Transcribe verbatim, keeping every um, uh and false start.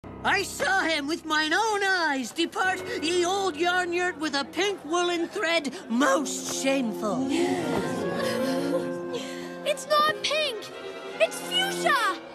I saw him with mine own eyes depart ye old yarn yurt with a pink woolen thread most shameful. It's not pink! It's fuchsia!